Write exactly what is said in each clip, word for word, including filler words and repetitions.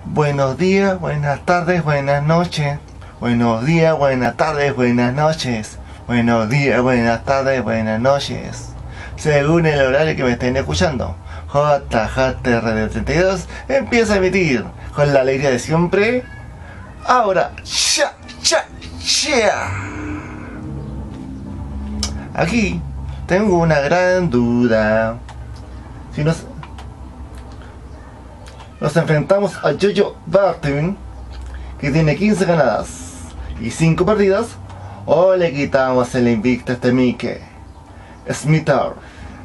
Buenos días, buenas tardes, buenas noches. Buenos días, buenas tardes, buenas noches. Buenos días, buenas tardes, buenas noches. Según el horario que me estén escuchando, J J T R treinta y dos empieza a emitir con la alegría de siempre. Ahora, ya, ya, ya. Aquí tengo una gran duda. Si nos, nos enfrentamos a Jojo Barton, que tiene quince ganadas y cinco perdidas, o le quitamos el invicto a este Mike Smithar.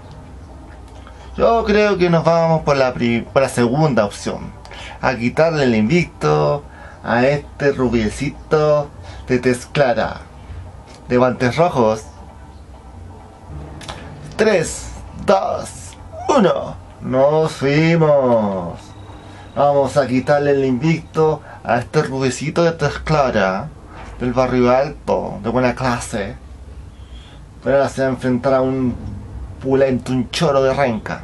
Yo creo que nos vamos por la, por la segunda opción, a quitarle el invicto a este rubiecito de tez clara, de guantes rojos. tres, dos, uno, nos fuimos. Vamos a quitarle el invicto a este rubiecito de tez clara, del barrio alto, de buena clase. Pero ahora se va a enfrentar a un pulento, un choro de renca.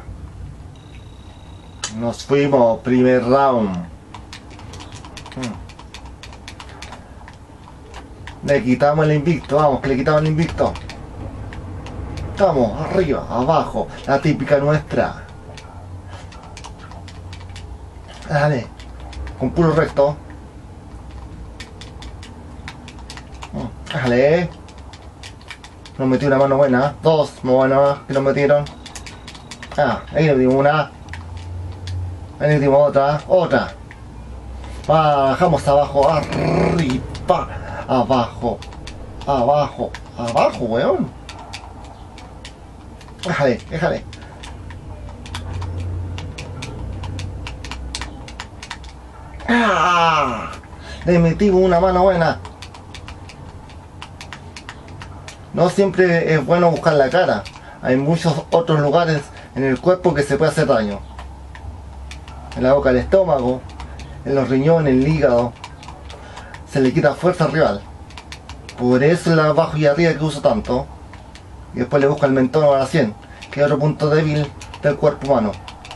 Nos fuimos, primer round. Le quitamos el invicto, vamos, que le quitamos el invicto. Vamos, arriba, abajo, la típica nuestra. Dale, con puro recto. Déjale. Nos metió una mano buena, dos muy buenas que nos metieron. Ah, ahí nos dimos una. Ahí nos dimos otra, otra. Bajamos abajo, arriba, abajo, abajo, abajo, weón. Déjale, déjale. ¡Ah! Le metimos una mano buena. No siempre es bueno buscar la cara. Hay muchos otros lugares en el cuerpo que se puede hacer daño. En la boca del estómago, en los riñones, en el hígado. Se le quita fuerza al rival. Por eso el abajo y arriba que uso tanto. Y después le busco el mentón a la sien, que es otro punto débil del cuerpo humano.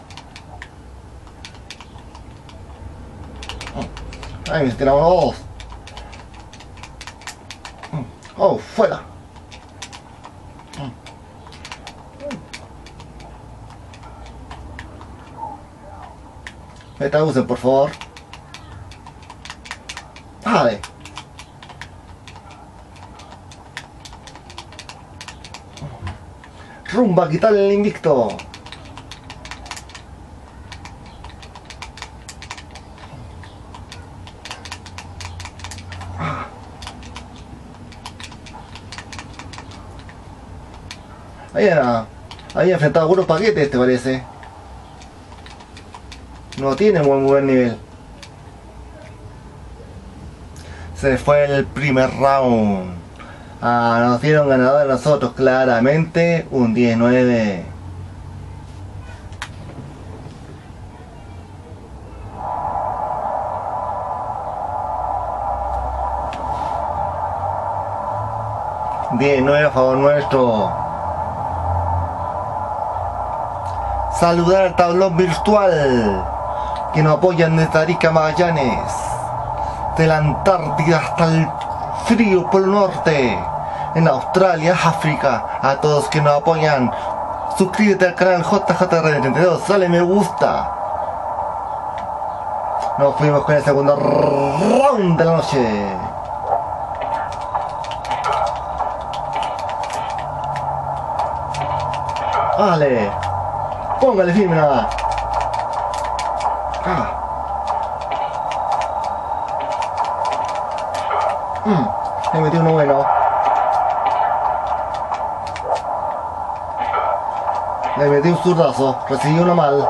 Ahí me tiramos dos. Oh, fuera. Me traducen, por favor. Vale. Rumba, quitarle el invicto. Ahí había enfrentado algunos paquetes, te parece. No tiene muy buen nivel. Se fue el primer round. Ah, nos dieron ganador a nosotros claramente, un diez nueve. diez nueve a favor nuestro. Saludar al tablón virtual que nos apoyan desde Arica, Magallanes, de la Antártida hasta el frío Polo Norte, en Australia, África, a todos que nos apoyan. Suscríbete al canal J J R treinta y dos, dale me gusta. Nos fuimos con el segundo round de la noche. Vale, póngale firme nada. Ah. Mm, le metí uno bueno. Le metí un zurdazo, recibí uno mal.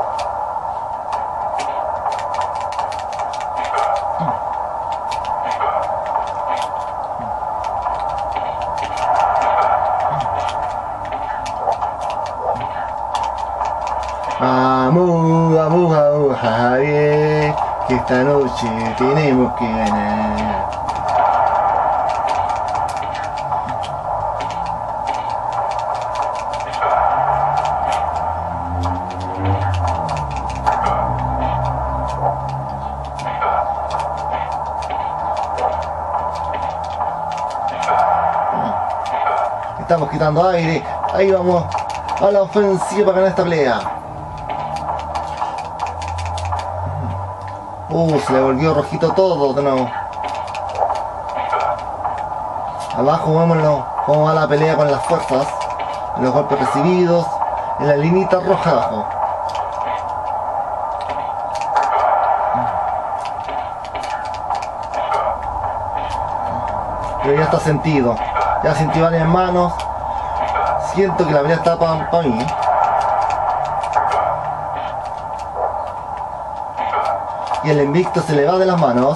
Vamos, vamos, vamos, Javier, que esta noche tenemos que ganar. Estamos quitando aire. Ahí vamos a la ofensiva para ganar esta pelea. Uh, se le volvió rojito todo de nuevo. Abajo vémoslo cómo va la pelea con las fuerzas. Los golpes recibidos. En la linita roja abajo. Pero ya está sentido. Ya sentí varias manos. Siento que la pelea está para pa mí. Y el invicto se le va de las manos.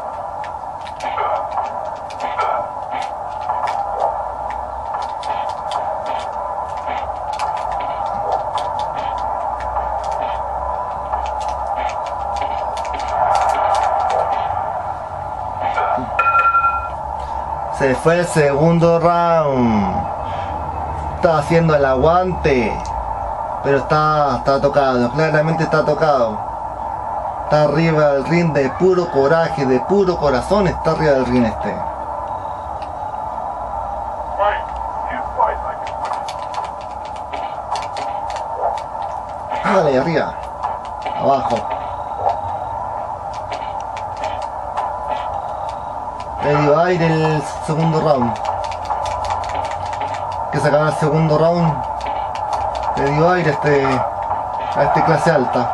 Se fue el segundo round. Está haciendo el aguante. Pero está, está tocado. Claramente está tocado. Está arriba del ring de puro coraje, de puro corazón. Está arriba del ring este. Dale, arriba. Abajo. Le dio aire el segundo round. Que se acaba el segundo round. Le dio aire a este, a este clase alta.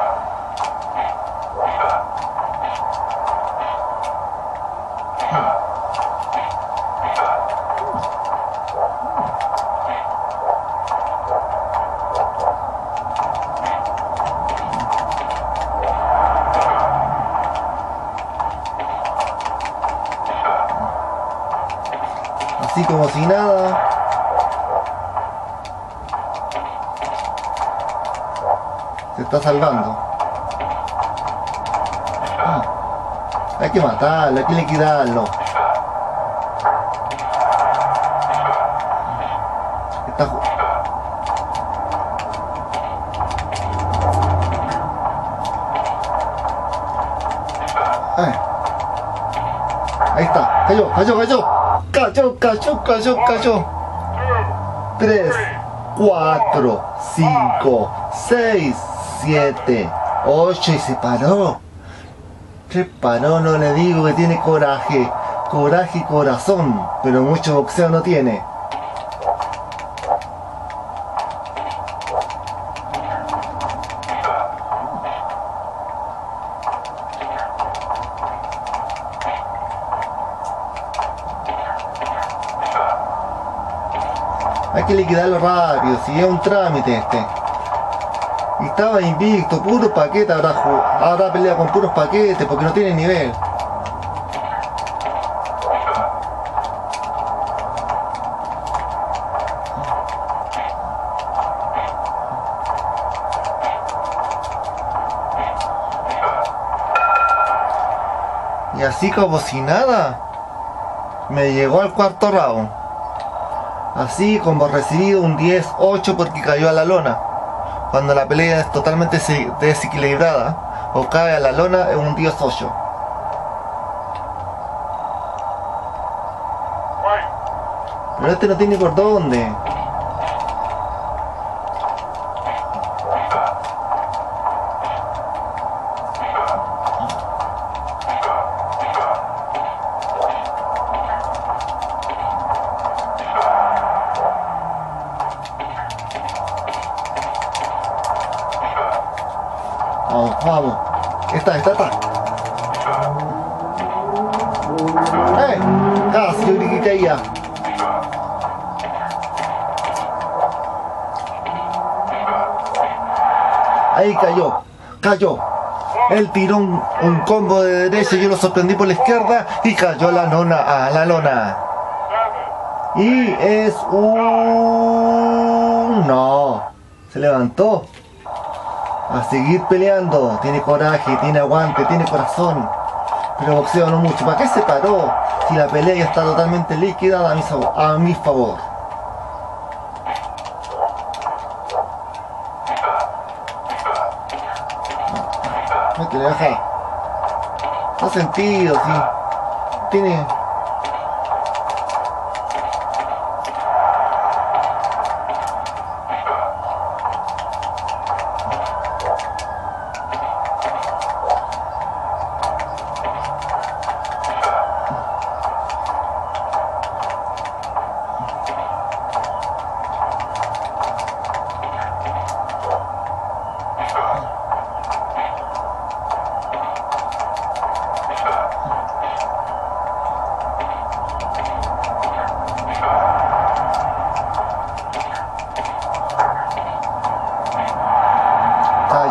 Así como si nada. Se está salvando. Ah, hay que matarlo, hay que liquidarlo. Está... Ah. Ahí está, cayó, cayó, cayó. Cayó, cayó, cayó, cayó. tres, cuatro, cinco, seis, siete, ocho y se paró. Se paró, no le digo que tiene coraje. Coraje y corazón, pero mucho boxeo no tiene. Hay que liquidarlo rápido, si es un trámite este. Y estaba invicto, puros paquetes, ahora, ahora pelea con puros paquetes porque no tiene nivel. Y así como si nada, me llegó al cuarto round. Así como recibido un diez ocho porque cayó a la lona. Cuando la pelea es totalmente desequilibrada o cae a la lona es un diez ocho. Pero este no tiene por dónde. Vamos, vamos. Esta, esta, esta. ¡Eh! Casi, yo creí que caía. Ahí cayó. Cayó. Él tiró un, un combo de derecha, yo lo sorprendí por la izquierda y cayó la lona a la lona. Y es un... No. Se levantó. A seguir peleando, tiene coraje, tiene aguante, tiene corazón, pero boxeo no mucho. ¿Para qué se paró si la pelea ya está totalmente liquidada a mi, a mi favor? Métele, baja. No sentido, sí. Tiene...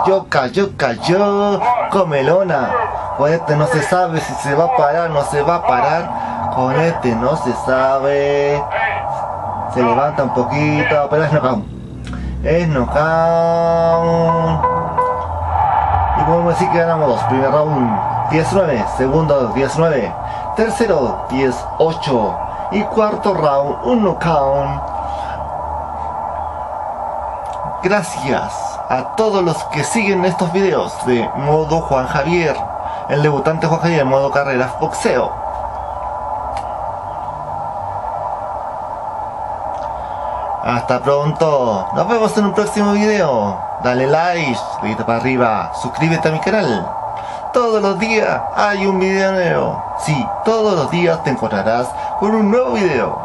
cayó, cayó, cayó. Comelona. Con este no se sabe si se va a parar, no se va a parar. Con este no se sabe. Se levanta un poquito, pero es knockout. Es knockout. Y podemos decir que ganamos dos. Primer round diez nueve, segundo diez nueve, tercero diez ocho y cuarto round un knockout. Gracias a todos los que siguen estos videos de modo Juan Javier, el debutante Juan Javier, modo carreras boxeo. Hasta pronto, nos vemos en un próximo video. Dale like, dedito para arriba, suscríbete a mi canal. Todos los días hay un video nuevo. Sí, todos los días te encontrarás con un nuevo video.